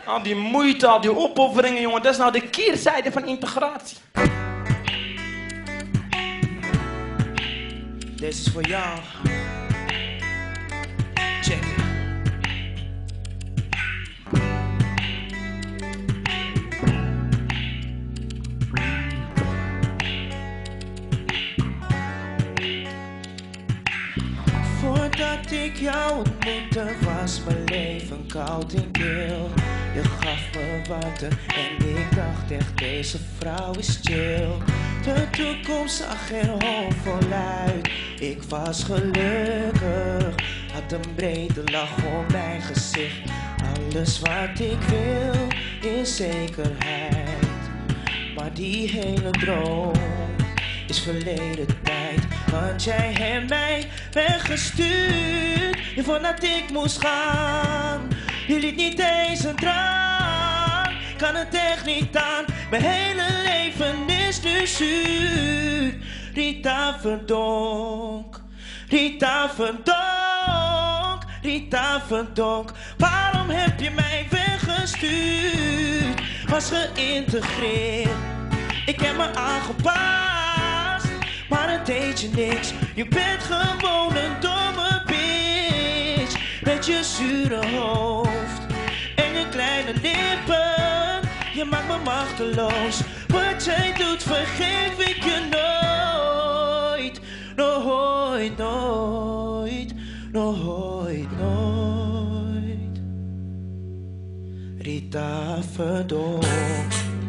Al die moeite, al die opofferingen, jongen, dat is nou de keerzijde van integratie. Deze is voor jou. Check it. Voordat ik jou ontmoette was mijn leven koud en kil. Je gaf me warmte en ik dacht echt deze vrouw is chill. De toekomst zag er hoopvol uit. Ik was gelukkig, had een brede lach om mijn gezicht. Alles wat ik wil is zekerheid. Maar die hele droom is verleden tijd. Want jij hebt mij weggestuurd. Je vond dat ik moest gaan. Je liet niet eens een traan. Kan het echt niet aan. Mijn hele leven is nu zuur. Rita Verdonk. Rita Verdonk. Rita Verdonk. Waarom heb je mij weggestuurd? Was geïntegreerd. Ik heb me aangepast, maar het deed je niks. Je bent gewoon een domme bitch. Met je zure hoofd en je kleine lippen. Je maakt me machteloos. Wat jij doet vergeef ik je nooit. Nooit, nooit, nooit, nooit. Rita Verdonk.